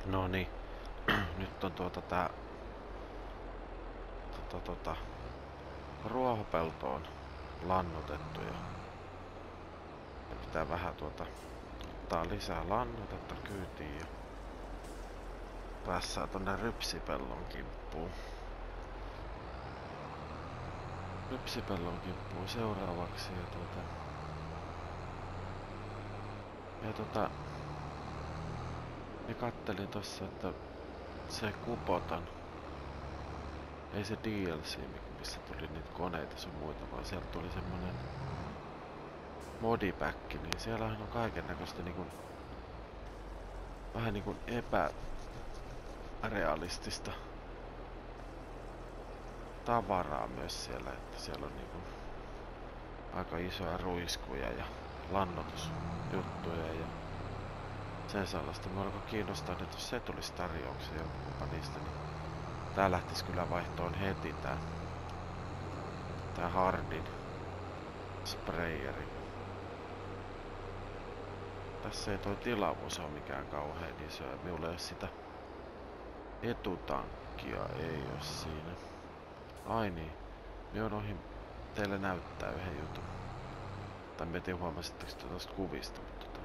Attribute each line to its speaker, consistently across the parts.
Speaker 1: No niin, nyt on tää ruohopelto on lannotettu ja pitää vähän ottaa lisää lannotetta kyytiin ja päässään tonne rypsipellon kimppuun. Rypsipellon kimppuun seuraavaksi ja mä kattelin tossa, että se Kupotan, ei se DLC, missä tuli niitä koneita sun muita, vaan sieltä tuli semmonen modipack, niin siellähän on kaikennäköistä niinku vähän niinku epärealistista tavaraa myös siellä, että siellä on niinku aika isoja ruiskuja ja lannotusjuttuja ja sen sellaista. Mua alkoi kiinnostaa, että jos se tulisi tarjoukseen jopa niistä, niin tää lähtis kyllä vaihtoon heti tää Hardin sprayeri. Tässä ei toi tilavuus ole mikään kauhean iso ja minulla ei ole sitä etutankkia, ei oo siinä. Ai niin, minä unohdin teille näyttää yhden jutun. Tai mä en tiedä huomasitteko tuosta kuvista, mutta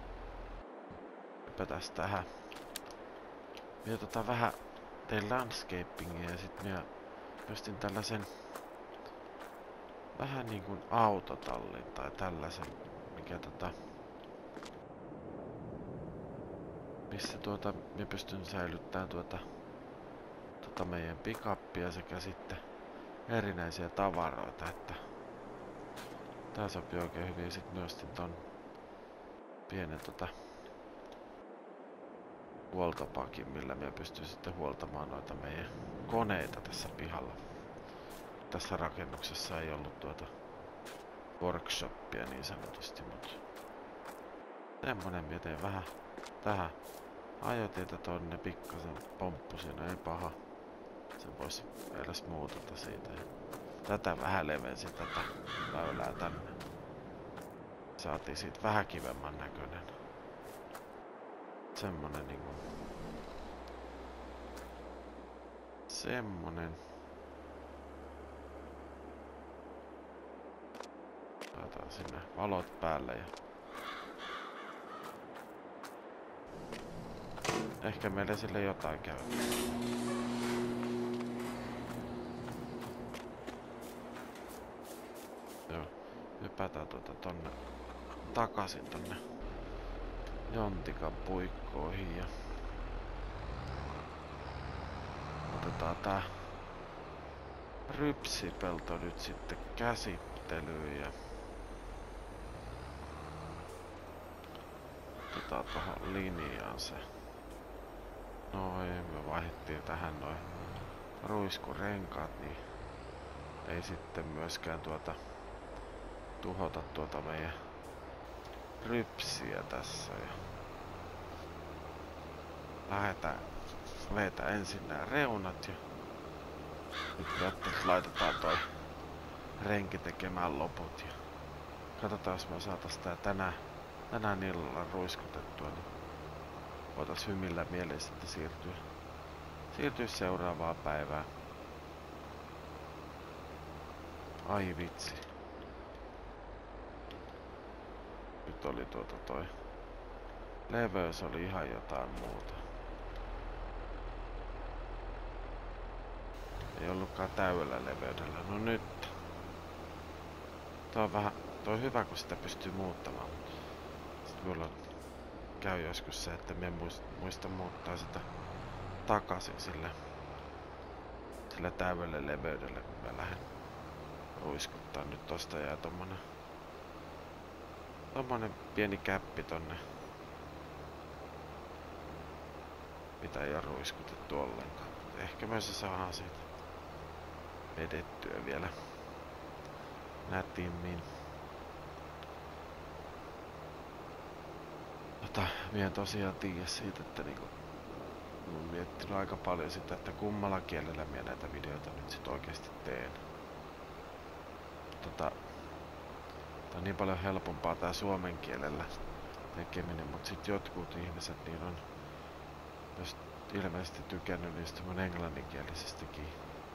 Speaker 1: hypätäs tähän. Minä vähän tein landscapingia ja sit minä ostin tällaisen vähän niin kuin autotallin tai tällaisen, mikä missä minä pystyn säilyttämään meidän pickuppia sekä sitten erinäisiä tavaroita, että tää sopii oikein hyvin. Sit minä ostin ton pienen huoltopakin, millä minä pystyn sitten huoltamaan noita meidän koneita tässä pihalla. Tässä rakennuksessa ei ollut workshoppia niin sanotusti, mutta semmonen minä tein vähän tähän ajotietä tonne, pikkasen pomppu siinä, ei paha. Se voisi vielä smootata siitä. Tätä vähän levensi tätä väylää tänne. Saatiin siitä vähän kivemman näköinen. Semmonen niinku. Semmonen. Laitetaan sinne valot päälle ja ehkä meille sille jotain käy. Joo, hypätään tonne takaisin tonne Jontikan puikkoihin ja otetaan tää rypsipelto nyt sitten käsittelyyn ja otetaan tohon linjaan se. Noin, me vaihdettiin tähän noin ruiskurenkaat, niin ei sitten myöskään tuhota meidän rypsiä tässä. Ja lähdetään ensin nämä reunat ja nyt laitetaan toi renki tekemään loput. Ja katsotaan, jos me saatais tää tänään illalla ruiskutettua, niin voitais hymillä mieleen sitten siirtyä seuraavaan päivään. Ai vitsi. Nyt oli toi leveys oli ihan jotain muuta. Ei ollutkaan täydellä leveydellä. No nyt. Toi on hyvä, kun sitä pystyy muuttamaan. Sitten minulla käy joskus se, että minä muista muuttaa sitä takaisin sille täydelle leveydelle, kun mä lähden ruiskuttaa. Nyt tosta jää tommonen pieni käppi tonne, mitä ei ole ruiskutettu ollenkaan. Ehkä me se saadaan siitä vedettyä vielä nätimmin. Minä en tosiaan tiedä siitä, että niinku olen miettinyt aika paljon sitä, että kummalla kielellä minä näitä videoita nyt sit oikeesti teen. Tää on niin paljon helpompaa tää suomen kielellä tekeminen, mut sit jotkut ihmiset niin on Jos ilmeisesti tykännyt niistä mun englanninkielisistäkin.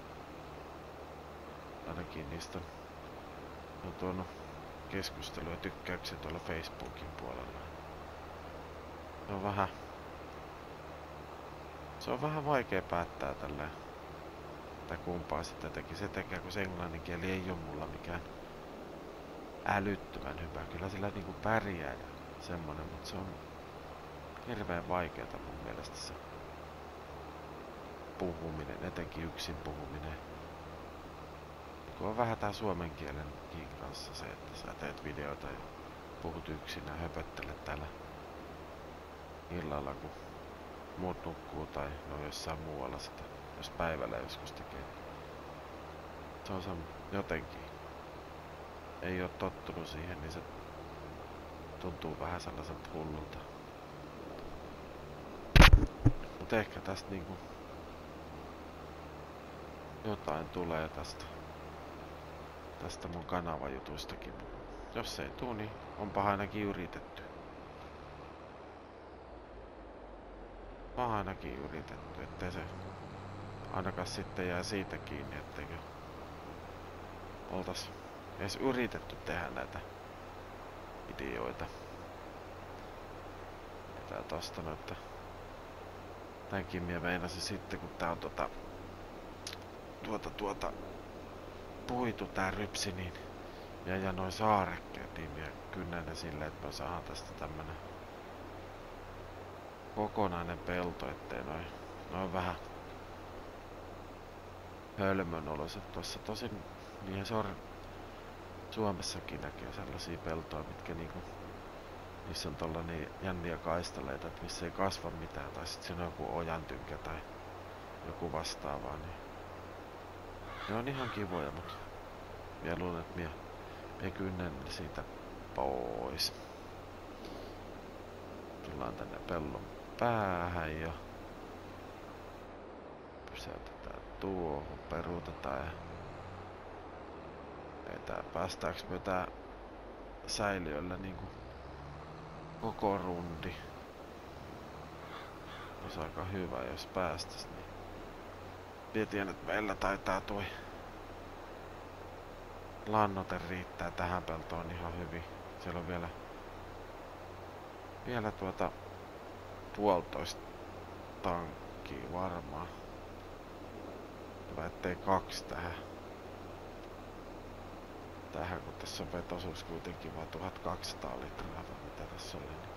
Speaker 1: Ainakin niistä on tuonut keskustelua ja tykkäyksiä tuolla Facebookin puolella. Se on vähän vaikea päättää tälleen, että kumpaa sitten teki. Se tekee, kun se englanninkieli ei ole mulla mikään älyttömän hyvä. Kyllä sillä niinku pärjää ja semmonen, mutta se on hirveän vaikeeta mun mielestä se puhuminen, etenkin yksin puhuminen. Kun on vähän tää suomen kielenkin kanssa se, että sä teet videoita ja puhut yksin ja höpöttelet täällä illalla, kun muut nukkuu tai no jossain muualla sitä, jos päivällä joskus tekee. Se on jotenkin. Ei oo tottunut siihen, niin se tuntuu vähän sellaiselta hullulta. Mut ehkä tästä niinku jotain tulee tästä mun kanavajutuistakin. Jos ei tuu, niin onpa ainakin yritetty. Ettei se ainakaan sitten jää siitä kiinni, etteikö oltais edes yritetty tehdä näitä videoita. Tää tosta no, että tämänkin mie meinasin sitten, kun tää on puitu tää rypsi, niin ja noin saarekkeet, niin mie kynnän ne silleen, että me saadaan tästä tämmönen kokonainen pelto, ettei noin vähän hölmön oloset. Tuossa tosin niihin Suomessakin näkee sellaisia peltoja, mitkä niinku, niissä on tollanen jänniä kaistaleita, että missä ei kasva mitään, tai sit siinä on joku ojantynkä tai joku vastaavaa, niin ne on ihan kivoja, mut mie luulen, että mie kynnen siitä pois. Tullaan tänne pellon päähän ja pysäytetään tuohon, peruutetaan ja päästääks me tää säiliöllä niinku koko rundi. Olisi aika hyvä, jos päästäis, niin mietin, että meillä taitaa toi lannoite riittää tähän peltoon ihan hyvin. Siellä on vielä 1,5 tankkia varmaan. Hyvä, ettei 2 tähän, kun tässä on vetoisuus kuitenkin vaan 1200 litraa, vai mitä tässä oli. Niin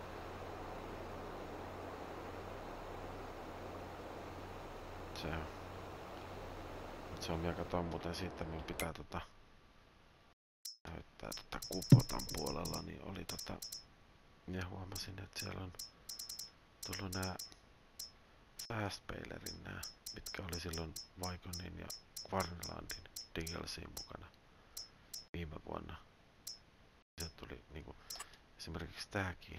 Speaker 1: se on. Se on, minä katon muuten siitä, minun pitää näyttää Kupotan puolella, niin oli ja huomasin, että siellä on tullut nää Fastbailerin nää, mitkä oli silloin Vaikonin ja Kvarnlandin DLC:n mukana viime vuonna. Se tuli niinku esimerkiksi tääkin,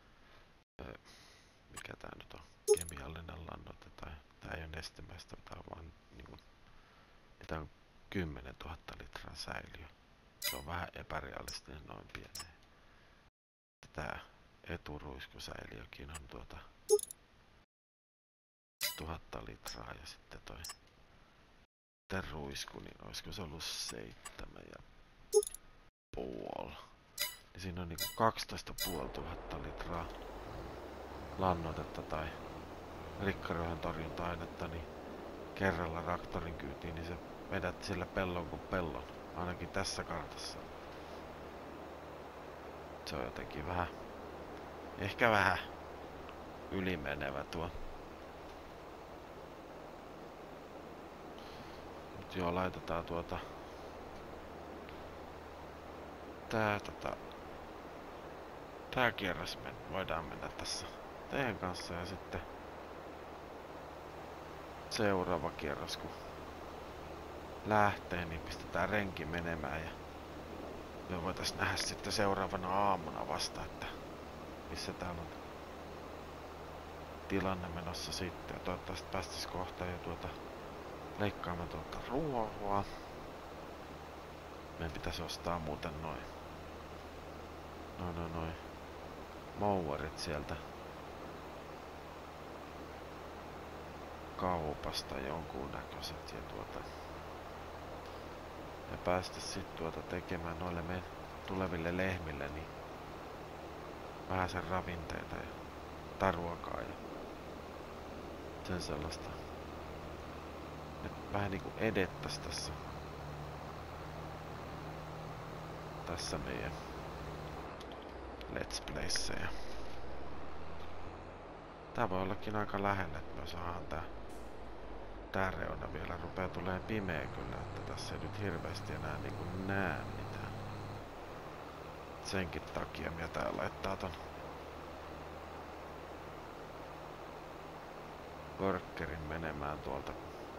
Speaker 1: mikä tää nyt on, kemiallinen lannoite, tai tää ei oo nestemäistä, tää on vaan niinku, tää on 10 000 litraa säiliö. Se on vähän epärealistinen noin pieneen. Tää eturuiskusäiliökin on 1000 litraa ja sitten toi ruisku, niin olisiko se ollut 7,5. Niin siinä on niinku 12 500 litraa lannoitetta tai rikkaruohon torjunta-ainetta, niin kerralla traktorin kyytiin, niin se vedät sillä pellon kuin pellon. Ainakin tässä kartassa. Se on jotenkin ehkä vähän ylimenevä tuo. Mut joo, laitetaan tää kierros voidaan mennä tässä teidän kanssa ja sitten seuraava kierros kun lähtee, niin pistetään renki menemään ja me voitais nähdä sitten seuraavana aamuna vasta, että missä täällä on tilanne menossa sitten. Ja toivottavasti päästäis kohta jo leikkaamaan ruohoa. Meidän pitäisi ostaa muuten noin mowerit sieltä kaupasta jonkunnäköiset ja päästä sit tekemään noille meidän tuleville lehmille niin vähän sen ravinteita tai ruokaa ja sen sellaista. Et vähän niinku edettäs tässä meidän Let's Playssä. Tää voi ollakin aika lähellä, että me saadaan tää reuna vielä rupee tulee pimeä kyllä, että tässä ei nyt hirveästi enää niinku näe mitään. Senkin takia mitä tää laittaa ton workerin menemään tuolta.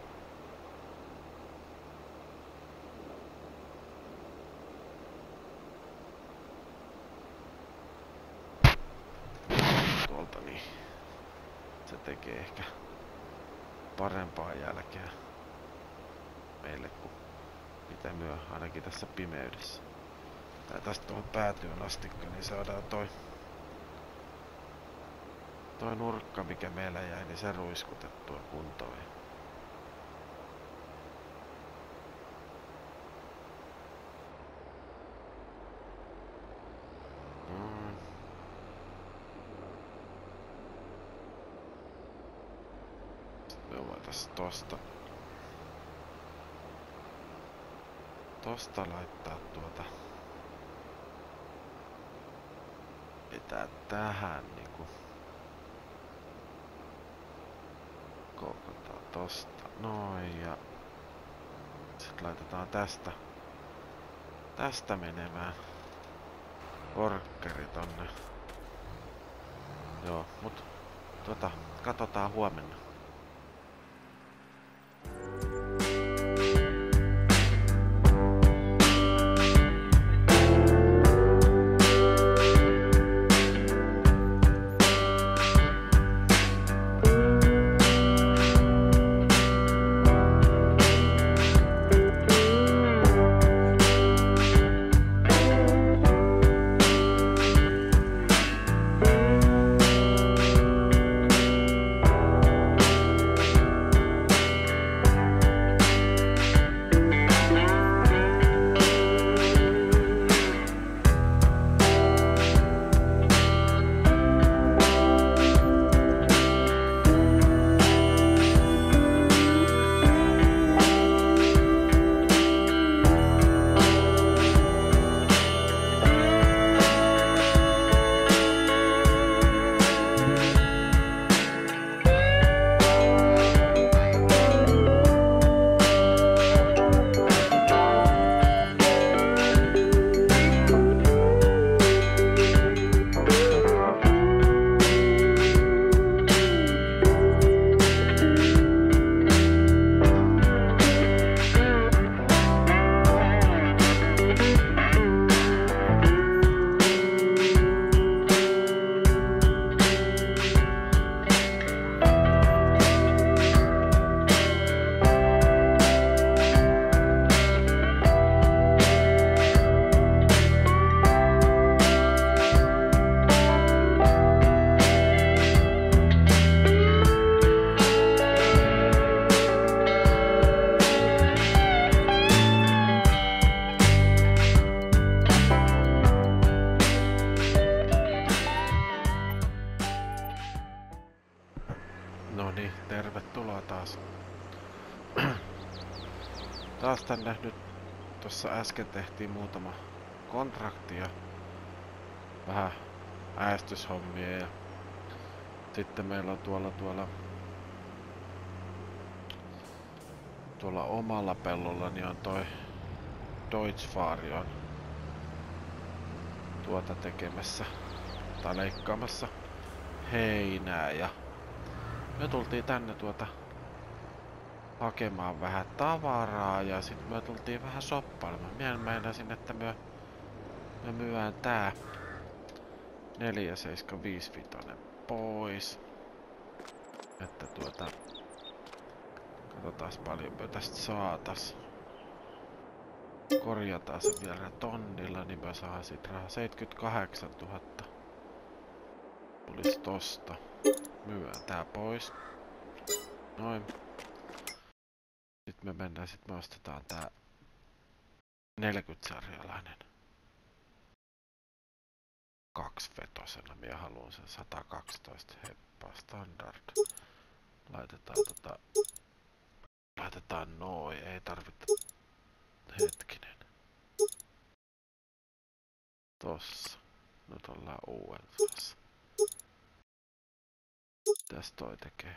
Speaker 1: Tuolta niin se tekee ehkä parempaa jälkeä meille kuin mitä myö ainakin tässä pimeydessä. Tai tästä tuohon päätyyn astikka, niin saadaan toi nurkka mikä meillä jäi, niin se ruiskutettua kuntoon. Sitten me voitais tosta laittaa pitää tähän niinku kookataan tosta noin ja sit laitetaan tästä menemään workeri tonne. Joo, mut katsotaan huomenna. Tervetuloa taas. Taas tänne nyt tossa äsken tehtiin muutama kontrakti ja vähän äästyshommia ja sitten meillä on tuolla omalla pellolla niin on toi Deutschfari on tekemässä tai leikkaamassa heinää ja me tultiin tänne hakemaan vähän tavaraa ja sitten me tultiin vähän shoppailemaan. Minä meinasin, että me myydään tää 4755 pois. Että katsotaan paljon me tästä saatas. Korjataan se vielä tonnilla, niin mä saan sit rahaa 78 000. Tulis tosta. Myydään tää pois. Noin. Sitten me mennään, me ostetaan tää 40-sarjalainen. 2-vetosena. Minä haluan sen 112 heppaa standard. Laitetaan noin. Ei tarvita. Hetkinen. Tossa. Nyt ollaan USAssa. Mitäs toi tekee?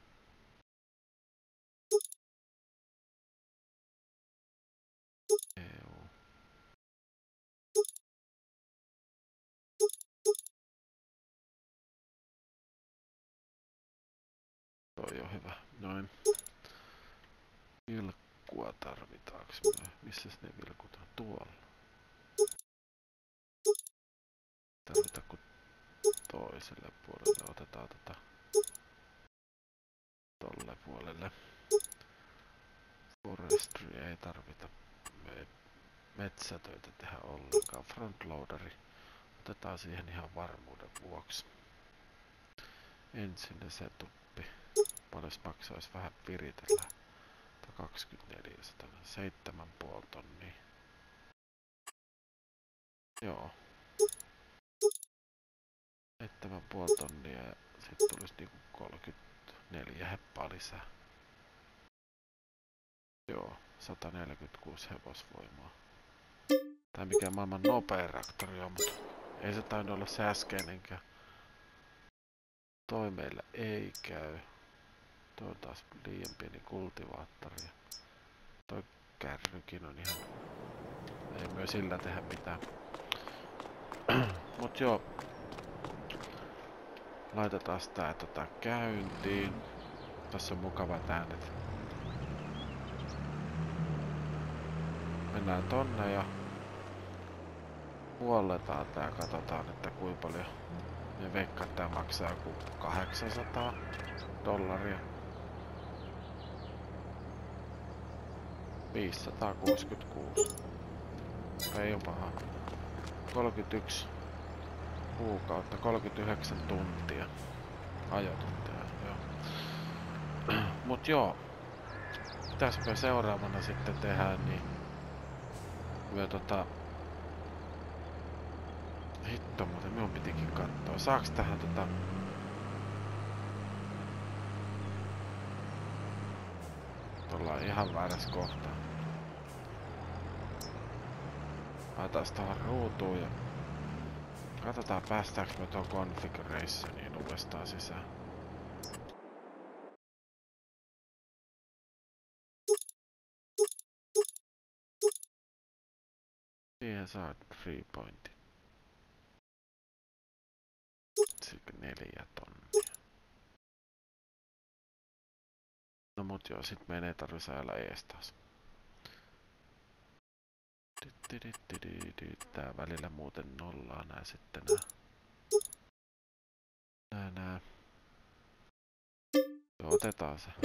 Speaker 1: EU. Toi on hyvä. Noin. Vilkkua tarvitaanko me? Missäs ne vilkut on? Tuolla. Tarvita kun toiselle puolelle. Otetaan tolle puolelle. Forestry ei tarvita. Metsätöitä tehdä ollenkaan. Frontloaderi. Otetaan siihen ihan varmuuden vuoksi. Ensin setuppi. Paljon maksaisi vähän viritellä. 24, 7,5 tonnia. Joo. 7,5 tonnia ja sitten tulisi niinku 34 heppaa lisää. Joo, 146 hevosvoimaa. Tää mikä maailman nopein traktori on, mutta ei se tainnut olla se äskeinenkään. Toi meillä ei käy. Toi on taas liian pieni kultivaattori. Toi kärrykin on ihan... Ei myö sillä tehdä mitään. Mut joo. Laitetaan tää käyntiin. Tässä on mukavat äänet. Mennään tonne ja huolletaan tää. Katsotaan, että kuinka paljon me veikkaan, että tää maksaa joku $800. 566. Ei oo paha. 31 kuukautta, 39 tuntia. Ajotuntia, joo. Mut joo. Mitäs me seuraavana sitten tehdään, niin... Me Hitto muuten, minun pitikin kattoo. Saaks tähän ollaan ihan väärässä kohtaa. Laitais tähän ruutuun ja... Katsotaan päästäänkö me tuon configurationiin uudestaan sisään. Siihen saa 3 pointin. Sitten 4 tonnia. No mut joo, sit meidän ei tarvitse ajalla ees taas. Tää välillä muuten nollaa nää sitten nää. Joo, otetaan se.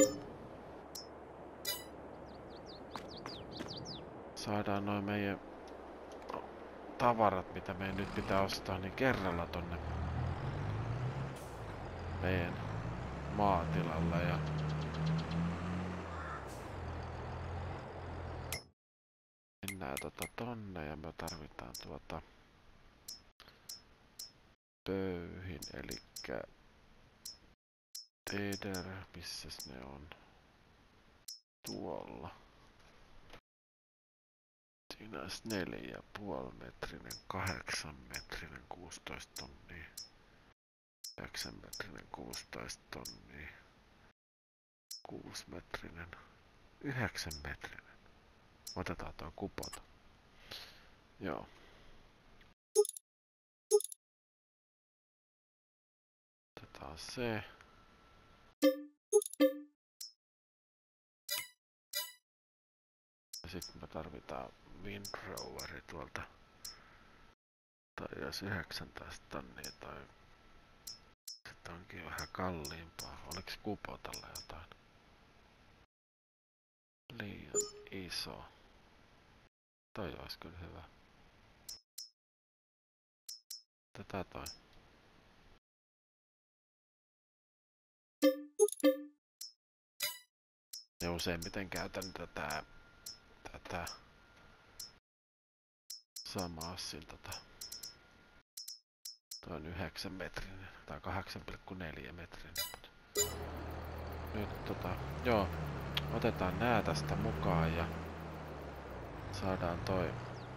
Speaker 1: Saadaan noin meidän tavarat, mitä meidän nyt pitää ostaa, niin kerralla tonne meidän maatilalle ja mennään tonne ja me tarvitaan pöyhin, elikkä Teder, missäs ne on? Tuolla. Siinä olisi 4,5 metrinen, 8 metrinen, 16 tonnia. 9 metrinen, 16 tonnia. 6 metrinen, 9 metrinen. Otetaan tuo kupota. Joo. Otetaan se. Ja sitten me tarvitaan Windroveri tuolta. Tai jos 19 tonnia tai sitten onkin vähän kalliimpaa. Oliks Kupotalla jotain? Liian iso. Toi ois kyllä hyvä. Tätä toi. itse useimmiten käytän tätä samaa toi on 9 metrinen tai 8,4 metrinen. Nyt joo, otetaan nää tästä mukaan ja saadaan toi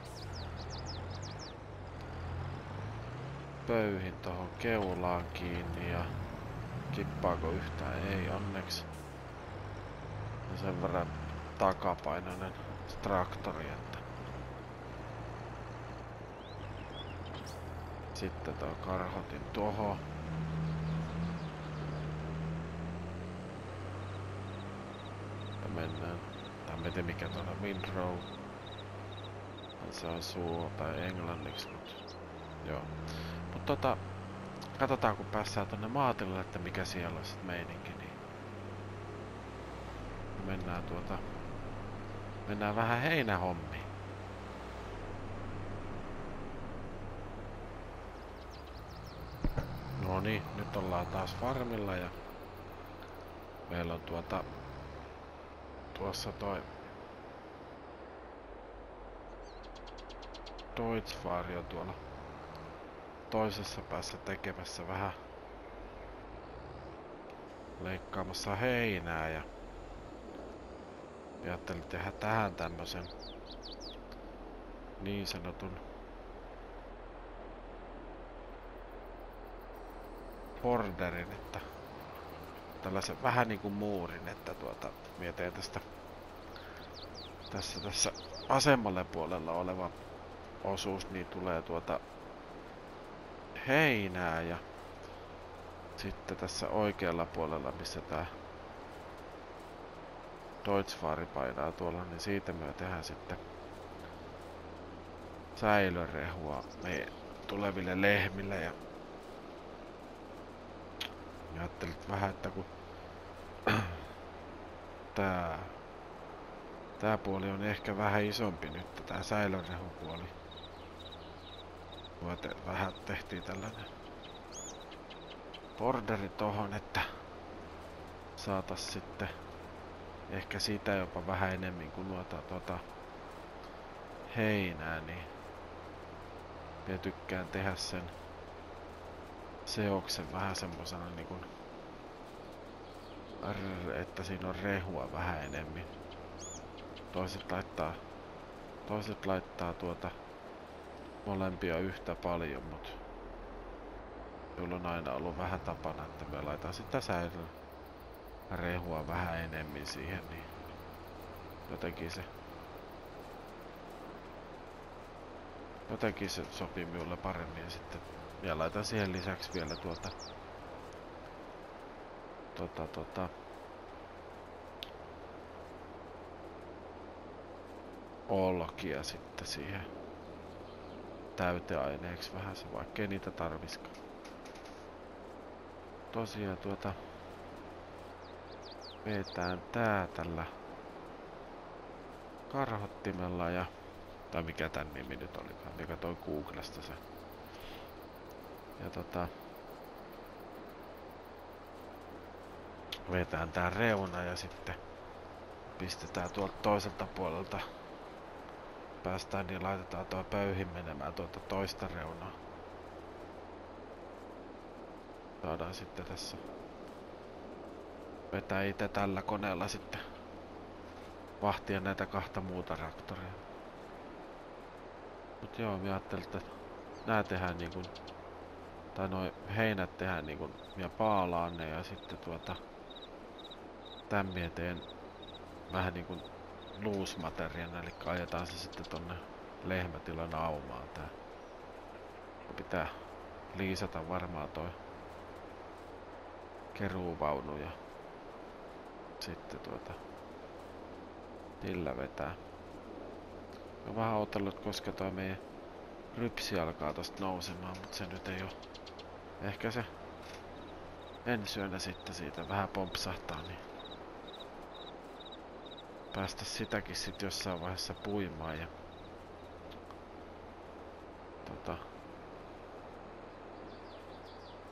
Speaker 1: pöyhin tohon keulaan kiinni ja kippaako yhtään? Ei onneksi. Ja sen verran takapainoinen traktori, että sitten tuo karhotin tuohon. Ja mennään. Tai en tiedä mikä tuolla windrow. Se on tai englanniksi, mut joo. Mut katsotaan kun päässään tonne maatilalle, että mikä siellä on sit meininki, niin mennään vähän heinähommiin. No niin, nyt ollaan taas farmilla ja meillä on tuossa toi Deutschfahri on tuolla toisessa päässä tekemässä vähän leikkaamassa heinää ja ajattelin tehdä tähän tämmösen niin sanotun borderin, että tällaisen vähän niinku muurin, että mietin tässä asemmalle puolella oleva osuus, niin tulee heinää ja sitten tässä oikealla puolella, missä tää Deutschfahri painaa tuolla, niin siitä me tehdään sitten säilörehua meidän tuleville lehmille ja ajattelin vähän, että kun tää puoli on ehkä vähän isompi nyt, tää säilörehupuoli. Vähän tehtiin tällainen borderi tohon, että saatas sitten ehkä siitä jopa vähän enemmän kuin heinää, niin minä tykkään tehdä sen seoksen vähän semmosena niinku, että siinä on rehua vähän enemmän. Toiset laittaa molempia yhtä paljon, mut minulla on aina ollut vähän tapana, että me laitan sitä rehua vähän enemmän siihen, niin jotenkin se sopii minulle paremmin ja sitten minä laitan siihen lisäksi vielä olkia sitten siihen täyteaineeksi vähän se, vaikkei niitä tarviskaan. Tosiaan vetään tää tällä karhottimella ja tai mikä tän nimi nyt olikaan, mikä toi Googlesta se. Ja vetään tää reuna ja sitten pistetään tuolta toiselta puolelta. Päästään niin laitetaan tuo pöyhin menemään toista reunaa. Saadaan sitten tässä vetää itse tällä koneella sitten vahtia näitä kahta muuta traktoria. Mut joo, mä ajattelin, että nää tehdään niinku, tai noi heinät tehdään niinku, ja paalaan ne ja sitten tän mieteen vähän niinku loose-materiaana, eli ajetaan se sitten tonne lehmätilan aumaan tää. Pitää liisata varmaan toi keruuvaunu ja sitten sillä vetää. Mä vähän odotellut, koska toi meidän rypsi alkaa tosta nousemaan, mutta se nyt ei oo. Ehkä se ensi yönä sitten siitä vähän pompsahtaa, niin päästä sitäkin sit jossain vaiheessa puimaan ja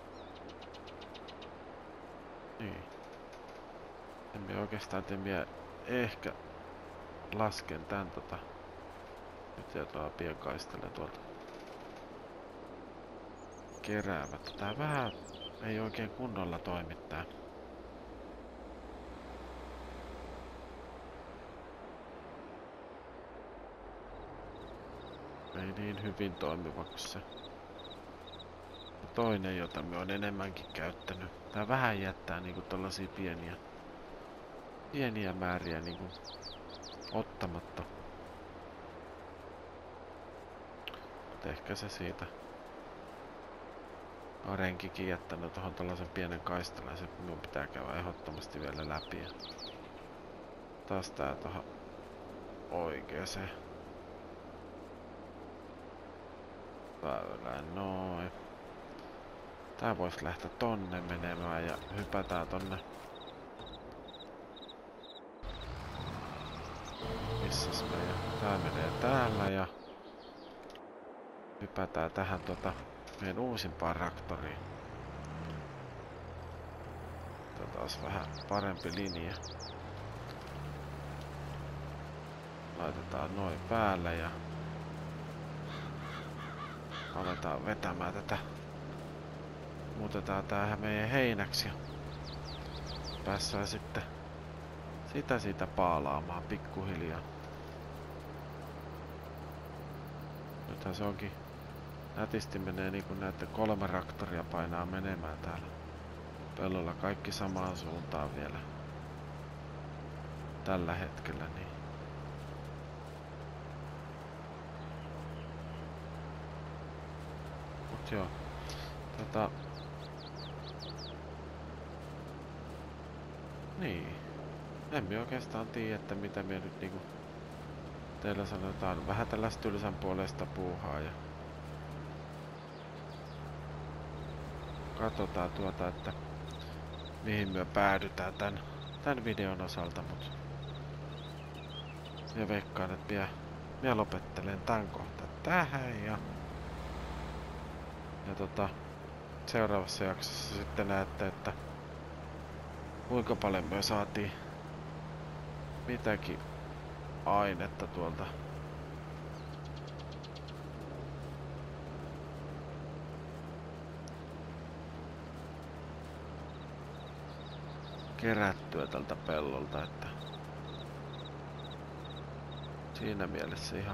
Speaker 1: niin. En minä oikeastaan tiedä, ehkä lasken tän nyt ja tuolla pian kaistelen tuolta keräämättä. Tää vähän ei oikein kunnolla toimi tää. Ei niin hyvin toimiva kuin se toinen, jota me on enemmänkin käyttänyt. Tää vähän jättää niinku tällaisia pieniä määriä niinku ottamatta. Mut ehkä se siitä on renkikin jättänyt tohon tällaisen pienen kaistalan. Se minun pitää käydä ehdottomasti vielä läpi. Ja taas tää tohon oikeeseen väylään. Noin. Tää vois lähteä tonne menemään ja hypätään tonne. Missäs meidän? Tää menee täällä ja hypätään tähän meidän uusimpaan traktoriin. Tää taas vähän parempi linja. Laitetaan noin päälle ja aletaan vetämään tätä. Muutetaan tämähän meidän heinäksi ja päässään sitten siitä paalaamaan pikkuhiljaa. Nythän se onkin nätisti menee niin kuin näette 3 traktoria painaa menemään täällä pellolla kaikki samaan suuntaan vielä tällä hetkellä niin. Mut joo. Niin. En minä oikeastaan tiedä, että mitä minä nyt niinku teillä sanotaan. Vähän tällaista tylsän puolesta puuhaa ja katsotaan että mihin me päädytään tän videon osalta, mut minä veikkaan, että minä lopettelen tän kohta tähän ja seuraavassa jaksossa sitten näette, että kuinka paljon me saatiin mitäkin ainetta tuolta kerättyä tältä pellolta, että siinä mielessä ihan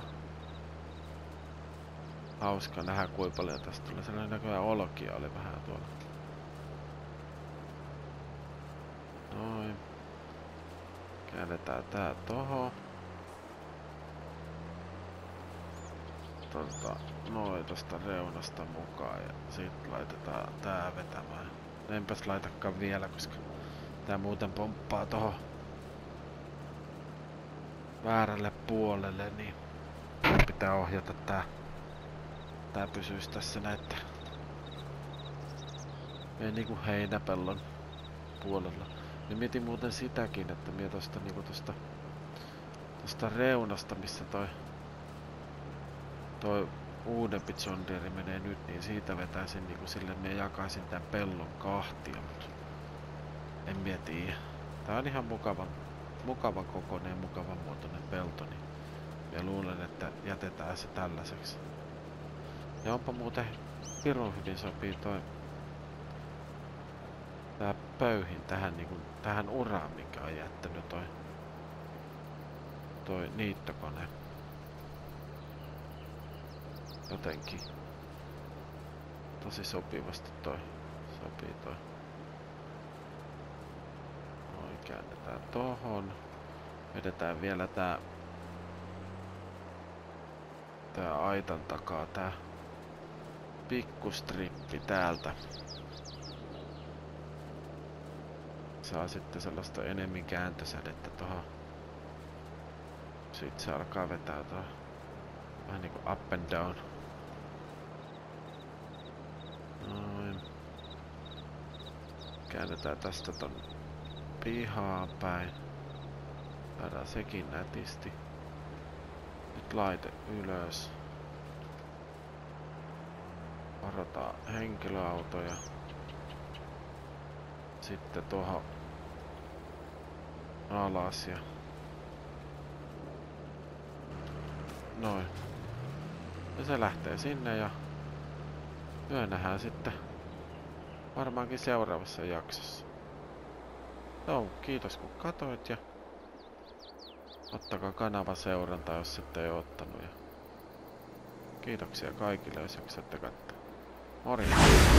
Speaker 1: hauska nähdä kuinka paljon tästä tulee. Sellainen näköjään olkia oli vähän tuolla. Noin. Käännetään tää tohon. Noin tosta reunasta mukaan ja sit laitetaan tää vetämään. Enpäs laitakaan vielä, koska tää muuten pomppaa tohon väärälle puolelle, niin pitää ohjata tää pysyis tässä näitä meidän niinku heinäpellon puolella. Niin mietin muuten sitäkin, että mie tosta niinku tosta reunasta, missä toi uudempi John Deere menee nyt, niin siitä vetäisin niinku sille mie jakaisin tän pellon kahtia, mut en mie tiedä. Tää on ihan mukavan kokoinen ja mukavan muotoinen pelto, niin mie luulen, että jätetään se tällaiseksi. Ja onpa muuten pirun hyvin sopii tää pöyhin tähän uraan, minkä on jättänyt toi niittokone. Jotenkin tosi sopivasti sopii toi. Noin, käännetään tohon. Vedetään vielä tää aitan takaa tää pikkustrippi täältä. Saa sitten sellaista enemmän kääntösädettä tohon. Sitten se alkaa vetää tohon vähän niinku up and down. Noin. Käännetään tästä ton pihaan päin. Saadaan sekin nätisti. Nyt laite ylös. Varataan henkilöautoja. Sitten tuohon alas ja Noin. Ja se lähtee sinne ja myö nähdään sitten varmaankin seuraavassa jaksossa. Joo, kiitos kun katoit ja ottakaa kanava seuranta, jos ette ole ottanut. Ja kiitoksia kaikille, jos jaksatte katsoa. Morjens!